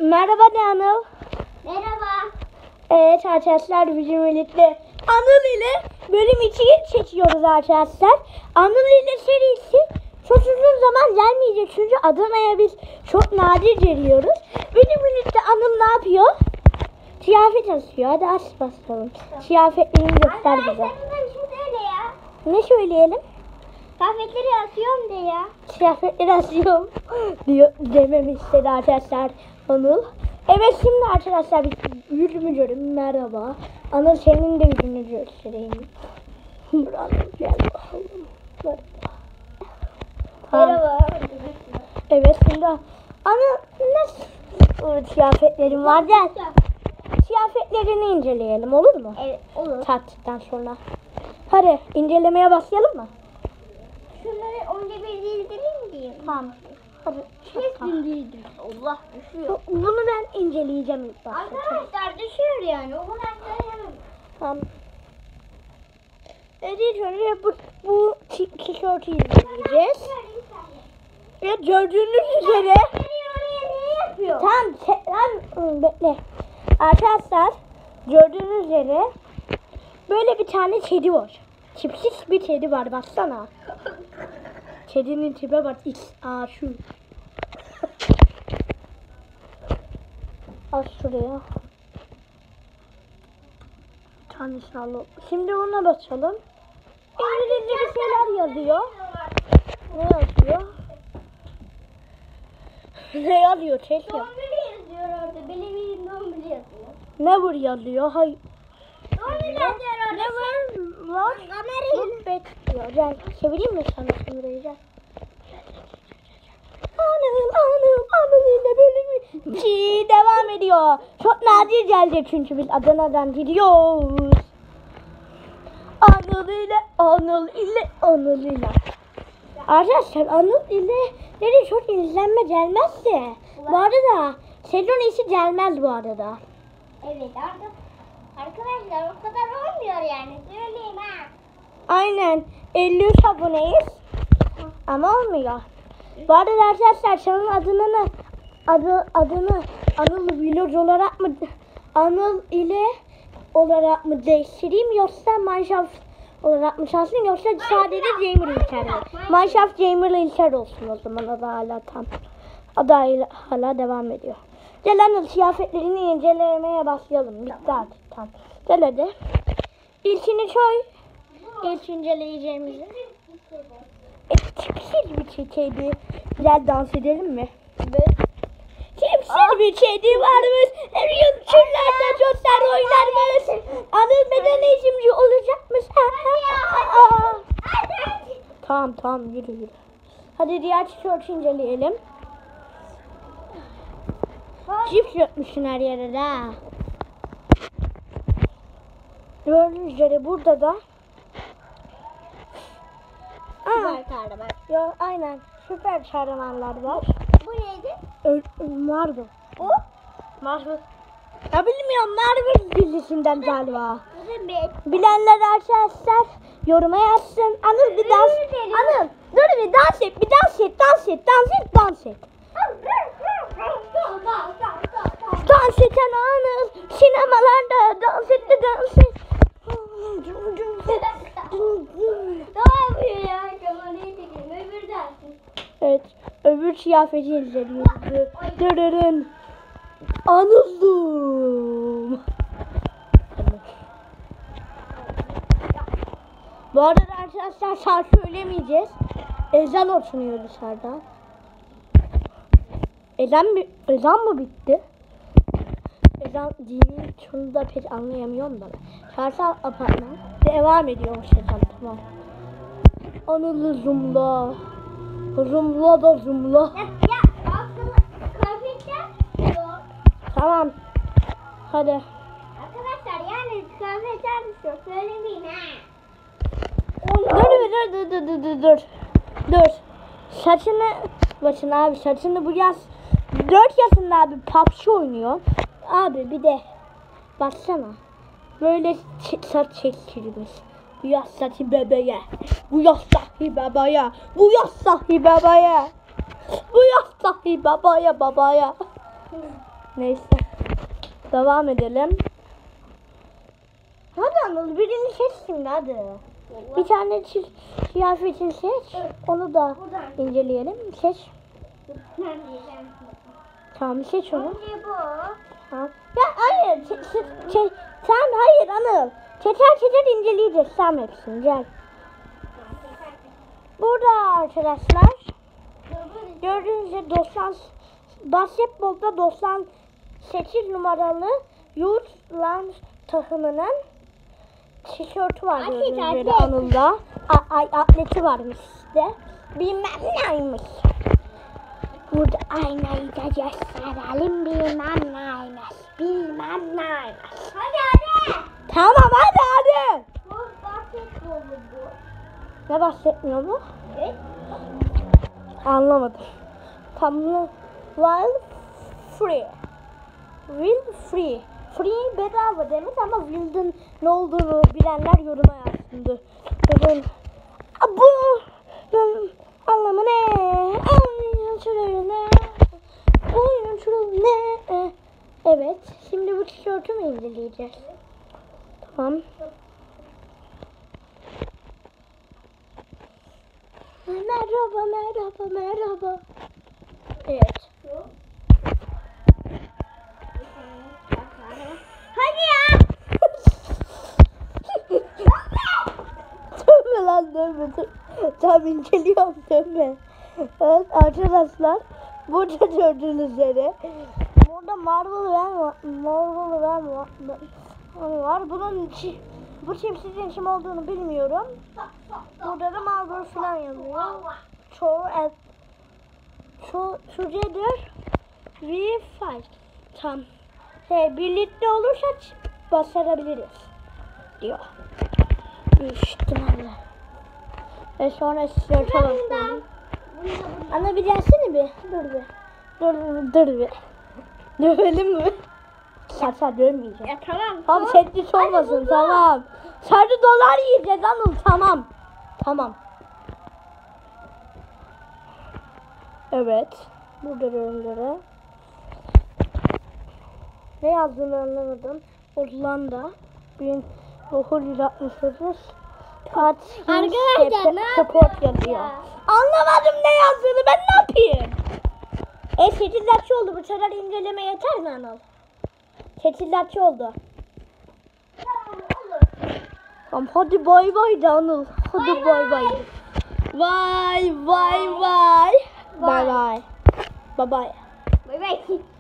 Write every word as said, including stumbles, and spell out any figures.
Merhaba de Anıl. Merhaba. Evet arkadaşlar bizim birlikte Anıl ile bölüm ikiyi çekiyoruz arkadaşlar. Anıl ile serisi çok uzun zaman gelmeyecek çünkü Adana'ya biz çok nadir geliyoruz. Benim birlikte Anıl ne yapıyor? Kıyafet asıyor. Hadi aç bakalım. Kıyafetlerini göster bize. Arkadaşlar bir şey söyle ya. Ne söyleyelim? Kıyafetleri asıyorum de ya. Kıyafetleri asıyorum diyor, dememi istedi arkadaşlar Anıl. Evet şimdi arkadaşlar bir yüzümü görün. Merhaba. Anıl senin de yüzünü göstereyim. Anıl gel bakalım. Merhaba. Tamam. Merhaba. Evet şimdi Anıl nasıl kıyafetlerim var gel. Kıyafetlerini inceleyelim olur mu? Evet olur. Tartıştıktan sonra. Hadi incelemeye başlayalım mı? Şunları önce bir dizdireyim diyeyim. Tamam. Hadi. Kesin dizdir. Allah düşüyor. Bunu ben inceleyeceğim ilk başta. Arkadaşlar düşüyor yani. O kadar söyleyemem. Tamam. Evet önce bu, bu t- tişörtü inceleyeceğiz. Evet gördüğünüz üzere. Yapıyor. Tamam. Te- tamam bekle. Arkadaşlar gördüğünüz üzere böyle bir tane kedi var. Tipsiz bir kedi var baksana. Kedinin tipe bak. X, aa şu. Al şuraya. Bir tanesini alalım. Şimdi ona basalım. İngilizce bir şeyler yazıyor. Ne yazıyor? Ne yazıyor? Çek ya. Dombili yazıyor orada. Benim dombili yazıyor. Ne var yazıyor? Hayır. Dombili yazıyor orada. Ne var? Var. Kamerayı. Muhabbet diyor. Gel. Çevireyim mi sana kamerayı? Gel. Anıl, Anıl, Anıl ile bölümü Çiğ devam ediyor. Çok nadir gelecek çünkü biz Adana'dan gidiyoruz. Anıl ile, Anıl ile, Anıl ile. Arkadaşlar Anıl ile dedi çok izlenme gelmezse. Bu arada sezon iyisi gelmez bu arada. Evet arka, arkadaşlar o kadar olmuyor yani. Söyleyeyim ha. Aynen elli üç aboneyiz. Ama olmuyor. Bu arada arkadaşlar senin adını ne? Adı, adını Anıl Vlog olarak mı Anıl ile olarak mı değiştireyim yoksa Minecraft olarak mı şansın yoksa sadece Gamer İlker mi? Minecraft Gamer İlker olsun o zaman adı hala tam. Adı hala, hala devam ediyor. Gel Anıl kıyafetlerini incelemeye başlayalım. Bitti artık tam. Gel hadi. İlkini koy. İlk inceleyeceğimizi. E, tipsiz bir çekeydi. Güzel dans edelim mi? Evet. Tipsiz bir kedi varmış. Her gün çöllerde çocuklar oynarmış. Anıl beden eğitimci olacakmış. Aa. Tamam tamam yürü yürü. Hadi diğer tişörtü inceleyelim. Cips yapmışsın her yere de. Gördüğünüz üzere burada da. Süper kahraman. Ya aynen süper kahramanlar var. Bu neydi? Ö- Marvel. O? Marvel. Ya bilmiyorum Marvel dizisinden galiba. Bu da bet. Bilenler arkadaşlar yoruma yazsın. Anıl bir dans. Anıl dur bir dans et bir dans et dans et dans et dans et. Dans eden Anıl sinemalarda dans etti dans et. Ne yapıyor ya? Kamerayı çekelim. Öbür dersin. Evet öbür kıyafeti izleniyordu. Dırırın. Anıldım. Bu arada arkadaşlar şarkı söylemeyeceğiz. Ezan okunuyor dışarıda. Ezan, mi, ezan mı bitti? Ezan dini şunu da pek anlayamıyorum da. Şarkı apartman devam ediyor ezan tamam. Anılı zumla. Zumla da zumla. Ya, ya aslında kıyafetler yok. Tamam. Hadi. Arkadaşlar yani kıyafetler düşüyor. Söylemeyin ha. Dur dur dur dur dur dur dur. Dur. Saçını bakın abi saçını bu yaz dört yaşında abi P U B G oynuyor. Abi bir de baksana. Böyle ç- saç çektirmiş. Bu yaz saçı bebeğe. Bu yaz sahi babaya. Bu yaz sahi babaya. Bu yaz sahi babaya babaya. Neyse. Devam edelim. Hadi Anıl birini seç şimdi hadi. Bir tane çiz kıyafetini seç. Onu da inceleyelim. Seç. Tamam seç onu. Önce bu. Tamam. Ya hayır. Ç- ç- ç- sen hayır Anıl. Çeter çeter inceleyeceğiz. Sen hepsini gel. Burada arkadaşlar gördüğünüz gibi doksan basketbolda doksan sekiz numaralı Youthland takımının tişörtü var Atlet, gördüğünüz gibi atlet. Anıl'da. A- ay atleti varmış işte. Bilmem neymiş. Burada aynayı da gösterelim bilmem neymiş. Bilmem neymiş. Hadi hadi. Tamam hadi hadi. Bu basketbolu bu. Ne bahsetmiyor bu? Evet. Anlamadım. Tamam. Wild free. Wild free. Free bedava demek ama wild'in ne olduğunu bilenler yoruma yazsındır. Bakın. Bu bunun anlamı ne? Oyun şurası ne? Oyun şurası ne? Evet. Şimdi bu tişörtü mü inceleyeceğiz? Tamam. Merhaba, merhaba, merhaba. Evet. Hadi ya. Dönme lan dönme. Tam inceliyorum dönme. Evet arkadaşlar. Burada gördüğünüz üzere. Burada Marvel var. Marvel var. var. Bunun içi, bu çimsizin kim olduğunu bilmiyorum. Burada da Marvel falan yazıyor. Çoğu el. Şu şuradadır. We fight. Tam. Şey, birlikte olursa başarabiliriz. Diyor. İhtimalle. Ve sonra size çalıştım. Ana bir gelsene bir. Dur bir. Dur dur dur bir. Dövelim mi? Şaka dövmeyeceğim. Ya tamam. Tamam setlik olmasın tamam. Sadece dolar yiyeceğiz Anıl tamam. Tamam. Evet. Burada ürünlere. Ne yazdığını anlamadım. Hollanda. bin dokuz yüz altmış sekiz. Arkadaşlar, ne Sport yapıyorsun yazıyor. ya? Anlamadım ne yazdığını ben ne yapayım? E sekiz oldu. Bu sefer inceleme yeter mi Anıl? sekiz oldu. Tamam olur. Tamam hadi bay bay de Anıl. Hadi bay bay. Vay vay vay. Bay bay. Bay bay. Bay bay.